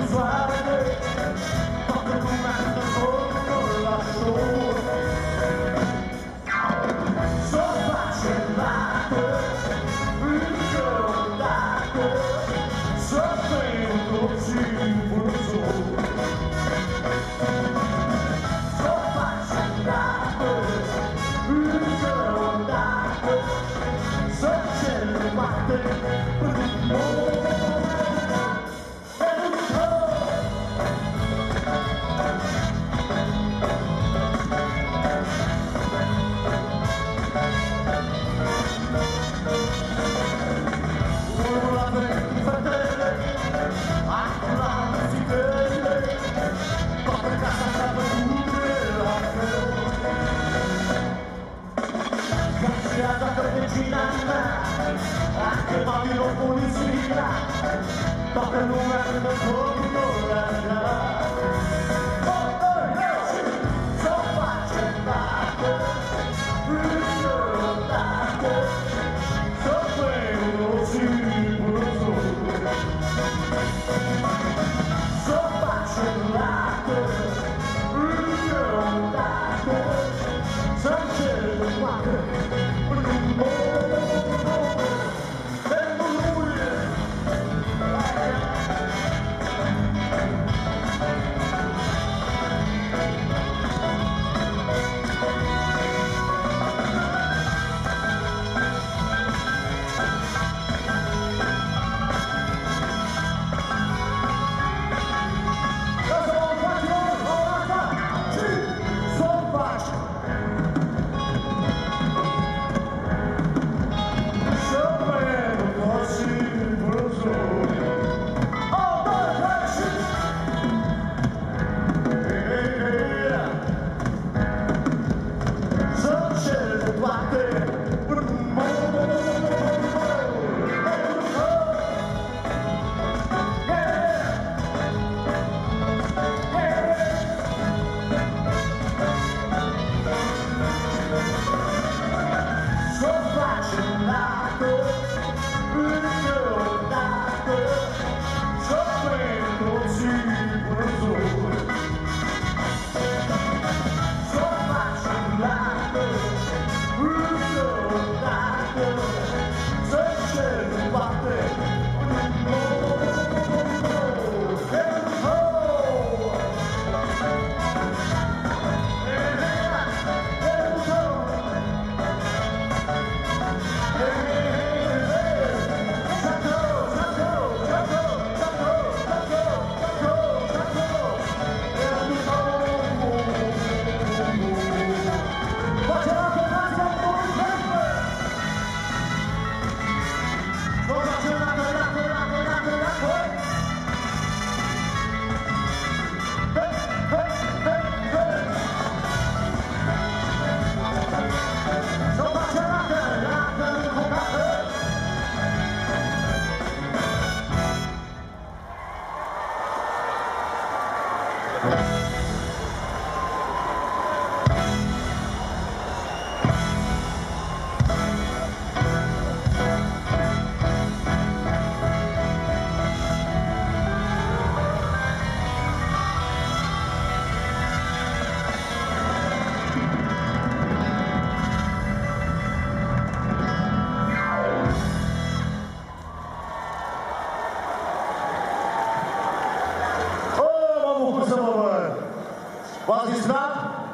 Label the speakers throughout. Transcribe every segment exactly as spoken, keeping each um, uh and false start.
Speaker 1: V-ați distrat?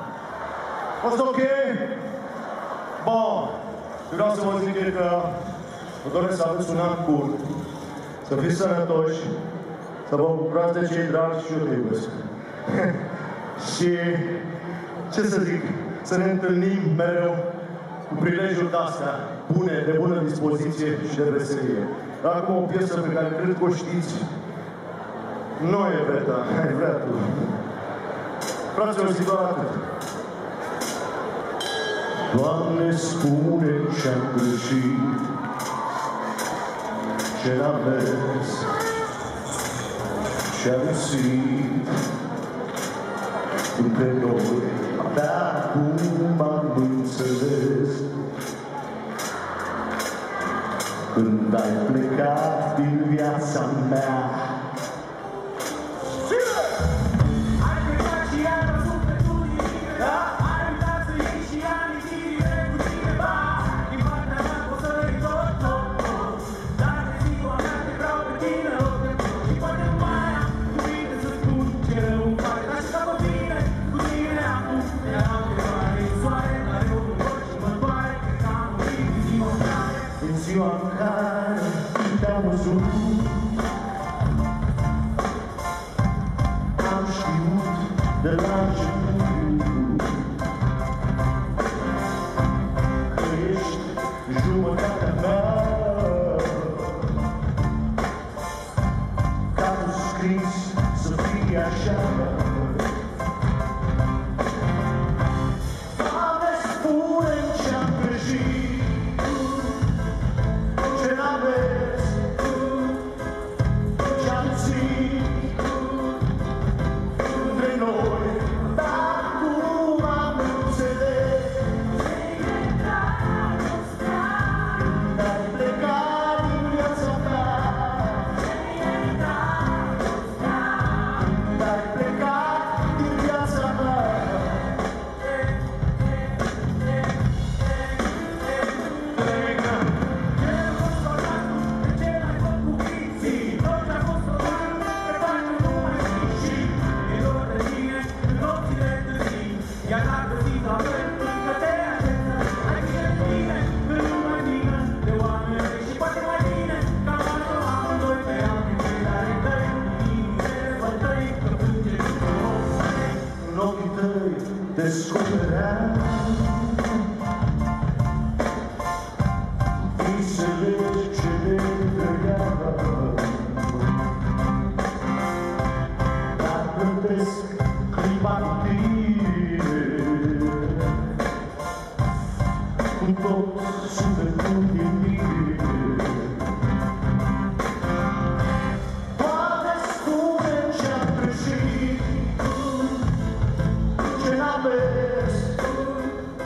Speaker 1: Fost ok? Bun. Vreau să vă zic că vă doresc să aveți un an curt, să fiți sănătoși, să vă bucurați de cei dragi și eu te iubesc. Și ce să zic, să ne întâlnim mereu cu prilejul de-astea bune, de bună dispoziție și de veselie. Acum o piesă pe care cred că o știți. Nu e Veta, ai vrea tu. Fraților, zic doar atât. Doamne, spune ce-am greșit, ce n-am mers, ce-am găsit între noi. Dar acum am înțeles, când ai plecat din viața mea, de la început, că ești jumătatea mea, ca tu scris să fie așa. Doamne, spune-mi ce-am greșit, ce n-am mers, ce-am ținut între noi, dar cum am înțeles când ai plecat din viața mea, când ai plecat din viața mea. În ochii tăi descopeream visele ce le trăiam, dar plătesc clipa cu tine, cu tot sufletul din mine. Doamne, spune-mi ce-am greșit, ce n-am mers,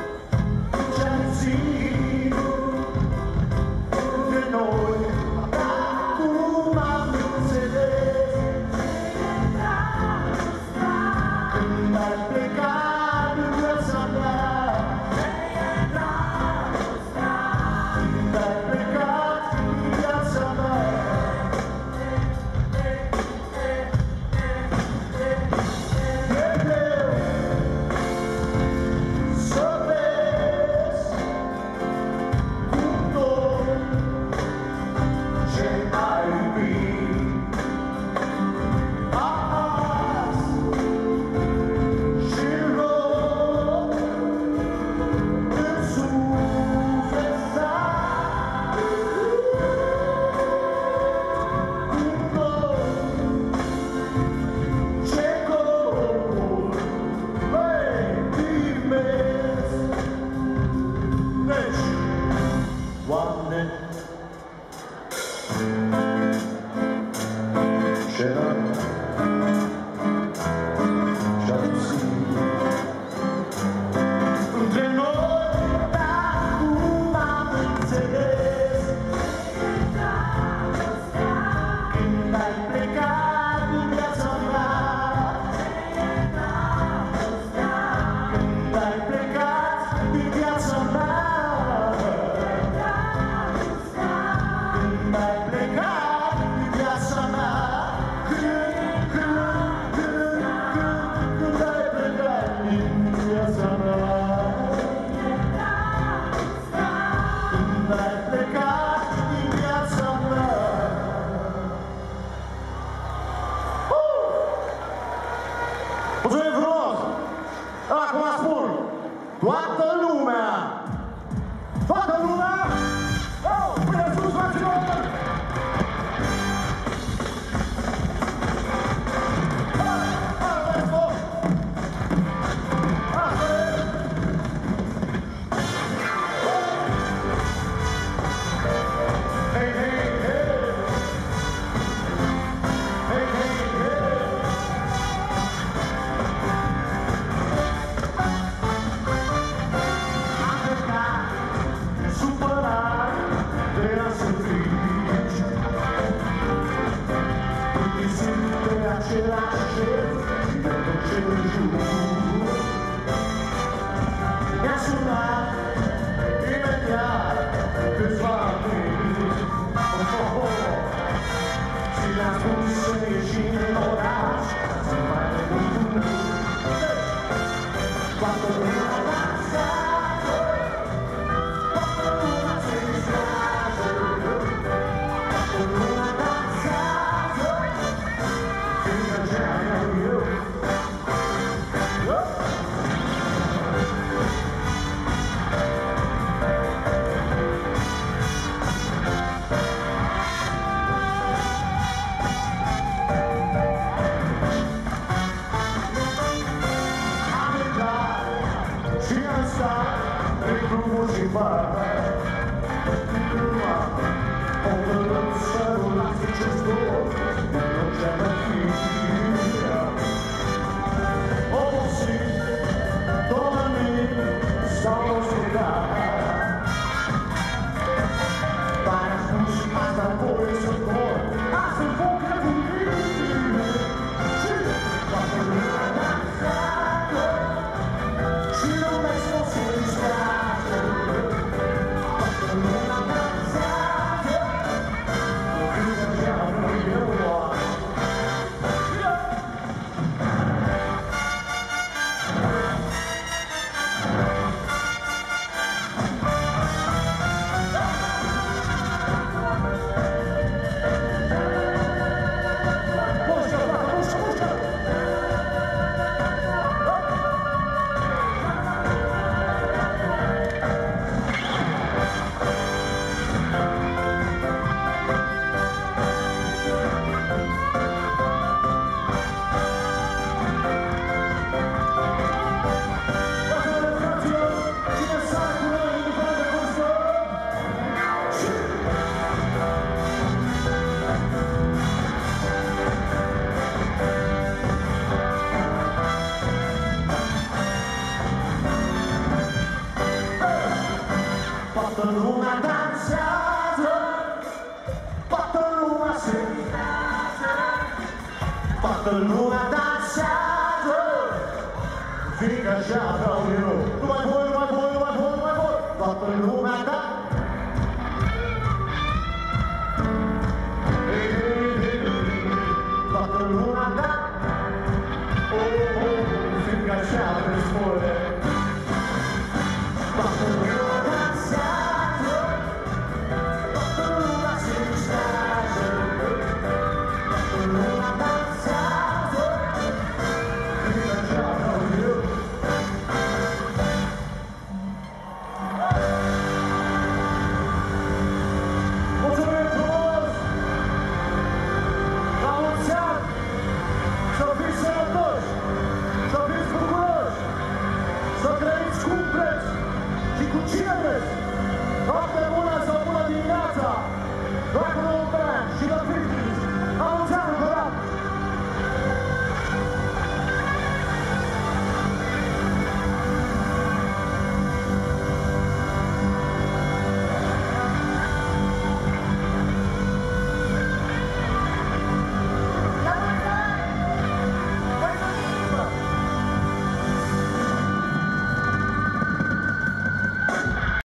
Speaker 1: toată lumea dansează. Fiindcă așa vreau eu. Nu mai voi, nu mai voi, nu mai voi, nu mai voi. Toată lumea dansează.